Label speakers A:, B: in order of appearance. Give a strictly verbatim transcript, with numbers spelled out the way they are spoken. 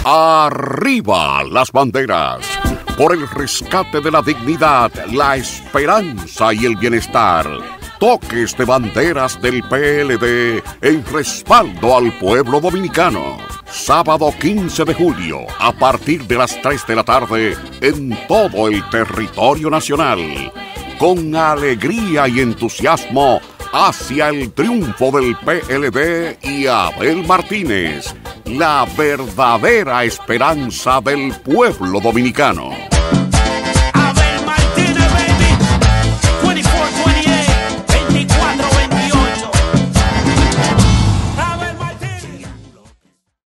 A: Arriba las banderas, por el rescate de la dignidad, la esperanza y el bienestar. Toques de banderas del P L D en respaldo al pueblo dominicano. Sábado quince de julio, a partir de las tres de la tarde, en todo el territorio nacional. Con alegría y entusiasmo hacia el triunfo del P L D y Abel Martínez, la verdadera esperanza del pueblo dominicano.